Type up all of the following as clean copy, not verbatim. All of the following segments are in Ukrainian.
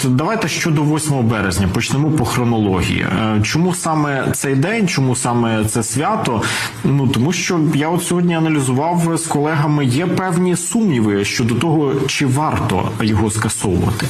давайте щодо 8 березня, почнемо по хронології. Чому саме цей день, чому саме це свято? Тому що я от сьогодні аналізував з колегами, є певні сумніви щодо того, чи варто його скасовувати.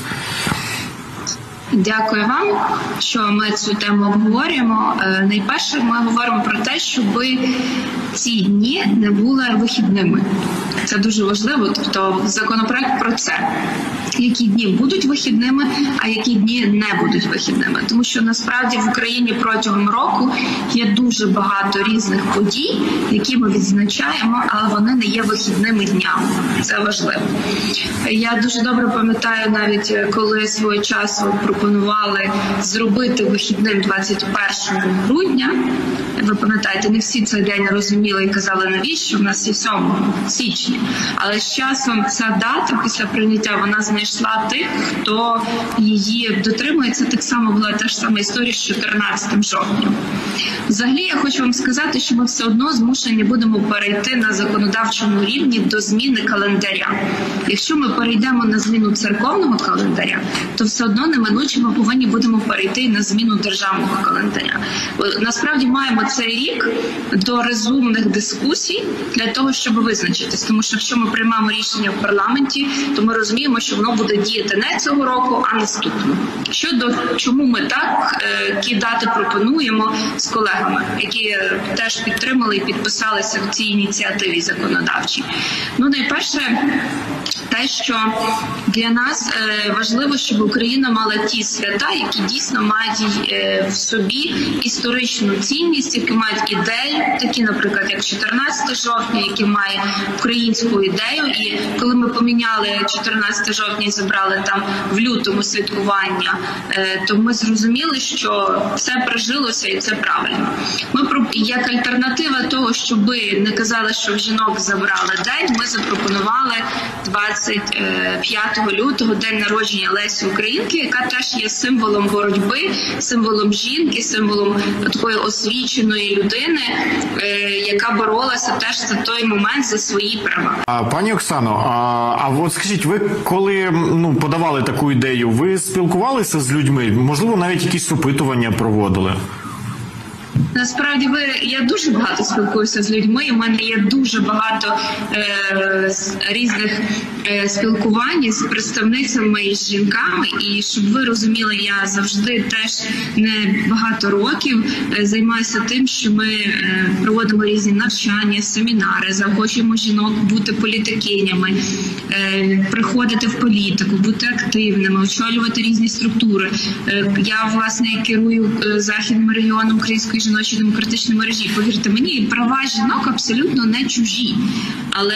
Дякую вам, що ми цю тему обговорюємо. Найперше, ми говоримо про те, щоб ці дні не були вихідними. Це дуже важливо, тобто законопроект про це. Які дні будуть вихідними, а які дні не будуть вихідними. Тому що насправді в Україні протягом року є дуже багато різних подій, які ми відзначаємо, але вони не є вихідними днями. Це важливо. Я дуже добре пам'ятаю навіть, коли свого часу пропонували зробити вихідним 21 грудня. Ви пам'ятаєте, не всі цей день розуміли і казали, навіщо, в нас є 7 січня. Але з часом ця дата після прийняття, вона знайшла тих, хто її дотримується. Так само була та ж сама історія з 14 жовтня. Взагалі, я хочу вам сказати, що ми все одно змушені будемо перейти на законодавчому рівні до зміни календаря. Якщо ми перейдемо на зміну церковного календаря, то все одно неминуче ми повинні будемо перейти на зміну державного календаря. Насправді маємо цей рік до розумних дискусій для того, щоб визначитись. Тому що якщо ми приймаємо рішення в парламенті, то ми розуміємо, що воно буде діяти не цього року, а наступного. Щодо чому ми ті дати пропонуємо з колегами, які теж підтримали і підписалися в цій ініціативі законодавчій. Найперше, те, що для нас важливо, щоб Україна мала ті свята, які дійсно мають в собі історичну цінність, які мають ідею, такі, наприклад, як 14 жовтня, які має українську ідею. І коли ми поміняли 14 жовтня і забрали там в лютому святкування, то ми зрозуміли, що це прижилося і це правильно. Ми як альтернатива того, щоб не казали, що в жінок забрали день, ми запропонували 25 лютого, день народження Лесі Українки, яка теж є символом боротьби, символом жінки, символом такої освіченої людини, яка боролася теж за той момент за свої права. Пані Оксано, а от скажіть, ви коли подавали таку ідею, ви спілкувалися з людьми? Можливо, навіть якісь опитування проводили? Насправді, я дуже багато спілкуюся з людьми, у мене є дуже багато різних спілкувань з представницями і з жінками, і щоб ви розуміли, я завжди теж не багато років займаюся тим, що ми проводимо різні навчання, семінари, заохочуємо жінок бути політикинями, приходити в політику, бути активними, очолювати різні структури. Я, власне, керую Західним регіоном Української жіночої демократичної мережі. Повірте мені, права жінок абсолютно не чужі. Але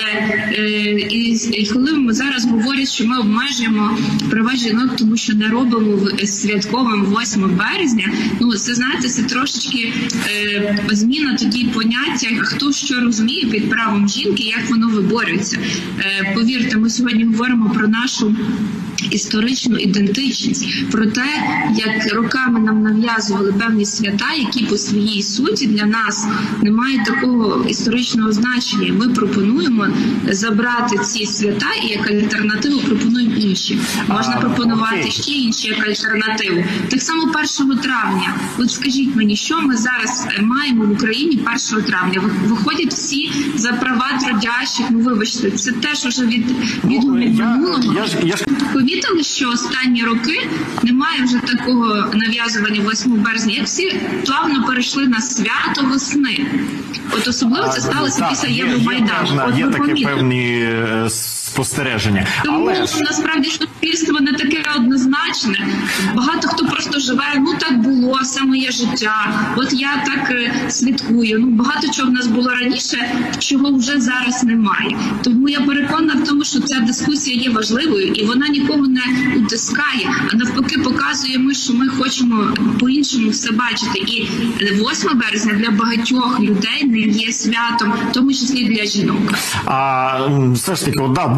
і коли ми зараз говорять, що ми обмежуємо права жінок, тому що не робимо святковим 8 березня, це, знаєте, це трошечки зміна тоді поняття, хто що розуміє під правом жінки, як воно виборюється. Повірте, ми сьогодні говоримо про нашу історичну ідентичність, про те, як роками нам нав'язували певні свята, які по своїй суті для нас не мають такого історичного значення. Ми пропонуємо забрати ці свята і як альтернативу пропонуємо інші. Можна пропонувати ще інші як альтернативу. Так само 1 травня. От скажіть мені, що ми зараз маємо в Україні 1 травня? Виходять всі за права трудящих, вибачте, це теж уже від минулого. Помітили, що останні роки немає вже такого нав'язування 8 березня, як всі плавно перейшли на свято весни. От особливо це сталося після Євромайдану. Є такі певні спостереження. Тому насправді суспільство не таке однозначне. Багато хто просто живе, так було, все моє життя, от я так святкую. Багато чого в нас було раніше, чого вже зараз немає. Тому я переконана в тому, що ця дискусія є важливою і вона нікого не утискає, а навпаки показує, що ми хочемо по-іншому все бачити. І 8 березня для багатьох людей не є святом, в тому числі для жінок. Все ж таки,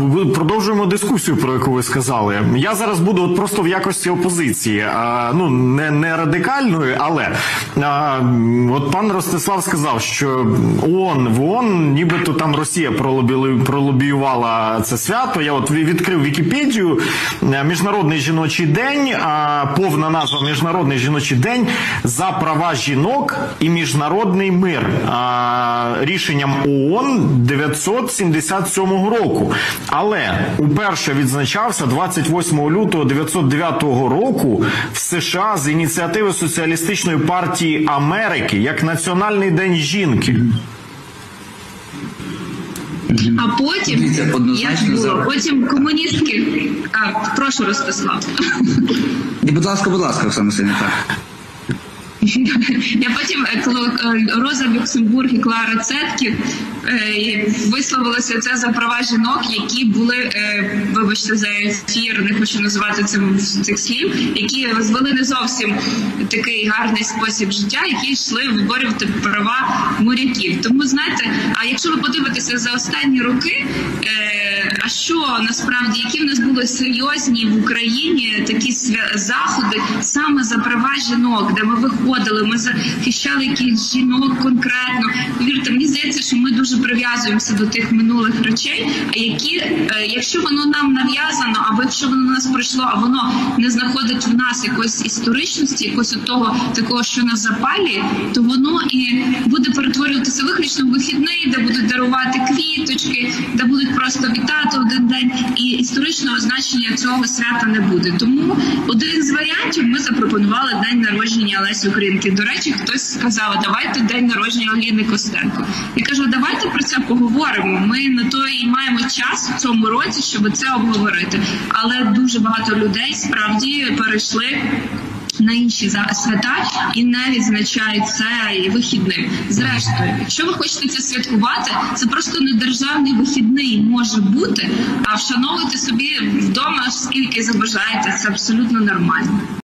продовжуємо дискусію, про яку ви сказали. Я зараз буду от просто в якості опозиції, ну, не радикальної, але от пан Ростислав сказав, що в ООН нібито там Росія пролобіювала це свято. Я от відкрив Вікіпедію. Міжнародний жіночий день, повна назва Міжнародний жіночий день за права жінок і міжнародний мир. Рішенням ООН 977 року. Але уперше відзначався 28 лютого 1909 року в США з ініціативи Соціалістичної партії Америки як Національний день жінки. А потім, як було, потім комуністки... прошу, Ростислав. Будь ласка, Оксана Василівна. Я потім, коли Роза Люксембург і Клара Цетків висловилися це за права жінок, які були, вибачте за ефір, не хочу називати цих слів, які звели не зовсім такий гарний спосіб життя, які йшли виборювати права моряків. Тому, знаєте, а якщо ви подивитеся за останні роки, а що насправді, які в нас були серйозні в Україні такі заходи саме за права жінок, де ми виходили, ми захищали якихось жінок конкретно. Повірте, мені здається, що ми дуже прив'язуємося до тих минулих речей, які, якщо воно нам нав'язано, або якщо воно на нас прийшло, а воно не знаходить в нас якоїсь історичності, якогось того такого, що нас запалює, то воно і буде перетворюватися виключно в вихідний, де будуть дарувати квіточки, де будуть просто вітати один день, і історичного значення цього свята не буде. Тому один з варіантів ми запропонували день народження Лесі Українки. До речі, хтось сказав, давайте день народження Аліни Костенко. Я кажу, давайте про це поговоримо. Ми на то і маємо час в цьому році, щоб це обговорити. Але дуже багато людей справді перейшли на інші свята і не відзначають це вихідним. Зрештою, якщо ви хочете це святкувати, це просто не державний вихідний може бути, а вшановуйте собі вдома скільки забажаєте. Це абсолютно нормально.